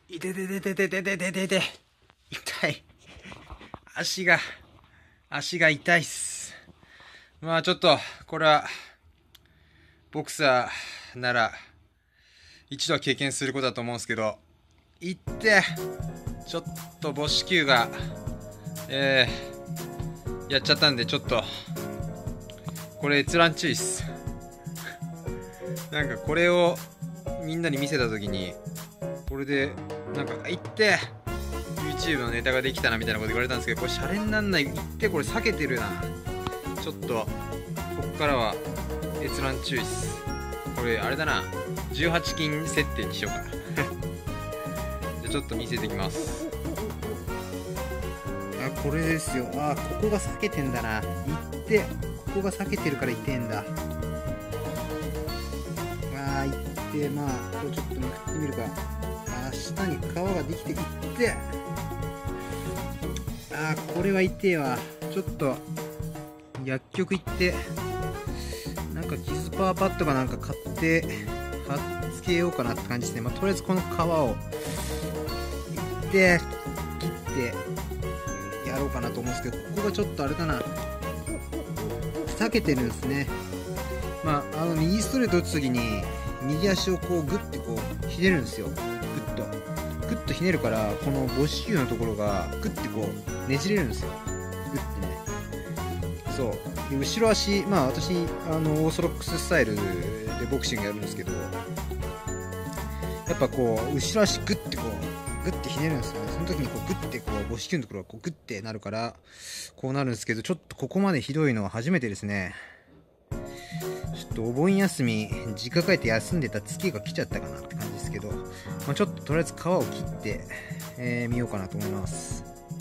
いてててててててててて。痛い。足が痛いっす。まあちょっと、これは、ボクサーなら、一度は経験することだと思うんですけど、ちょっと母子球が、やっちゃったんで、ちょっと、これ閲覧注意っす。なんかこれをみんなに見せたときに、これで、なんか、YouTube のネタができたなみたいなこと言われたんですけど、これシャレになんない、これ避けてるな。ちょっと、こっからは閲覧注意っす。これ、あれだな。18金設定にしようかな。じゃあちょっと見せてきます。あ、これですよ。あ、ここが避けてんだな。ここが避けてるから痛えんだ。まあ、これちょっとめくってみるか。下に皮ができてこれは痛えわ。ちょっと、薬局行って、なんかキズパワーパッドかなんか買って、貼っつけようかなって感じですね。まあ、とりあえずこの皮を、切って、やろうかなと思うんですけど、ここがちょっとあれだな。避けてるんですね。まあ、右ストレート打つときに、右足をこうグッてこうひねるんですよ。グッとひねるから、この母子球のところがグッてこうねじれるんですよ。グッてね。そうで、後ろ足、まあ私オーソドックススタイルでボクシングやるんですけど、やっぱこう後ろ足グッてひねるんですよね。その時にこうグッてこう母子球のところがこうグッてなるから、こうなるんですけど、ちょっとここまでひどいのは初めてですね。ちょっとお盆休み、実家帰って休んでた月が来ちゃったかなって感じですけど、まあ、ちょっととりあえず皮を切って、みようかなと思います。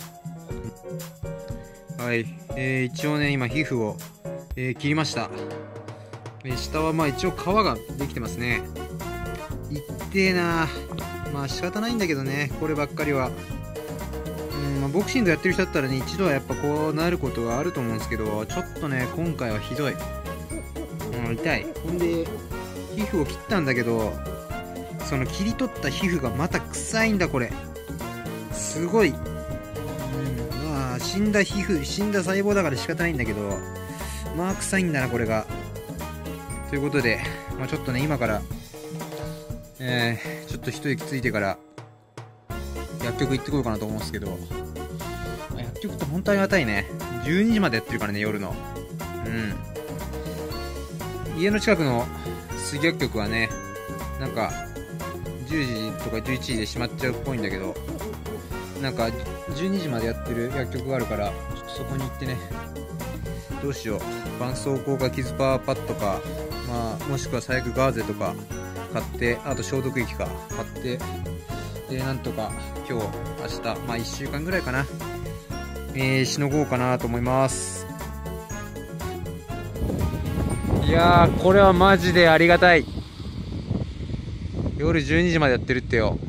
はい、一応ね、今皮膚を、切りました。下はまあ一応皮ができてますね。いってえな。まあ仕方ないんだけどね、こればっかりは。まあ、ボクシングやってる人だったらね、一度はやっぱこうなることがあると思うんですけど、ちょっとね、今回はひどい。痛い。ほんで、皮膚を切ったんだけど、その切り取った皮膚がまた臭いんだ、これ。すごい。まあ、死んだ皮膚、死んだ細胞だから仕方ないんだけど、まあ、臭いんだな、これが。ということで、まあ、ちょっとね、今から、ちょっと一息ついてから、薬局行ってこようかなと思うんですけど、薬局って本当ありがたいね。12時までやってるからね、夜の。家の近くの杉薬局はね、なんか10時とか11時で閉まっちゃうっぽいんだけど、なんか12時までやってる薬局があるから、ちょっとそこに行ってね、どうしよう、絆創膏かキズパワーパッドか、まあもしくは最悪ガーゼとか買って、あと消毒液か買って、でなんとか今日明日、まあ1週間ぐらいかな、しのごうかなと思います。いやー、これはマジでありがたい。夜12時までやってるってよ。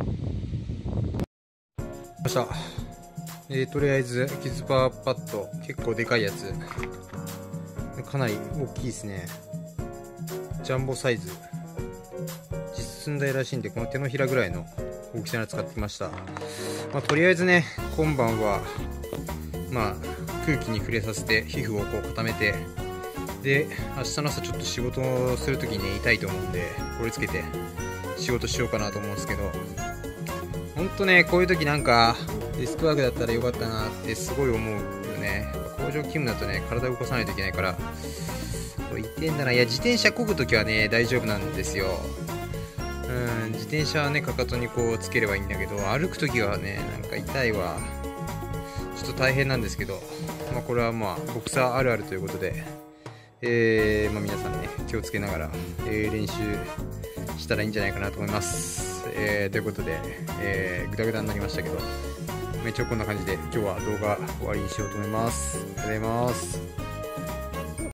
ました。とりあえずキズパワーパッド、結構でかいやつ、かなり大きいですね。ジャンボサイズ、実寸大らしいんで、この手のひらぐらいの大きさの使ってきました。まあ、とりあえずね、今晩はまあ空気に触れさせて皮膚をこう固めて、で明日の朝ちょっと仕事をするときにね、痛いと思うんで、これつけて仕事しようかなと思うんですけど、ほんとね、こういう時なんかデスクワークだったらよかったなってすごい思うよね。工場勤務だとね、体を動かさないといけないから、これ痛いんだな。いや、自転車漕ぐときはね、大丈夫なんですよ。自転車はね、かかとにこうつければいいんだけど、歩くときはね、なんか痛いわ。ちょっと大変なんですけど、まあこれはまあボクサーあるあるということで、まあ、皆さんね、気をつけながら、練習したらいいんじゃないかなと思います。ということで、グダグダになりましたけど、一応こんな感じで今日は動画終わりにしようと思います。ありがとうございます。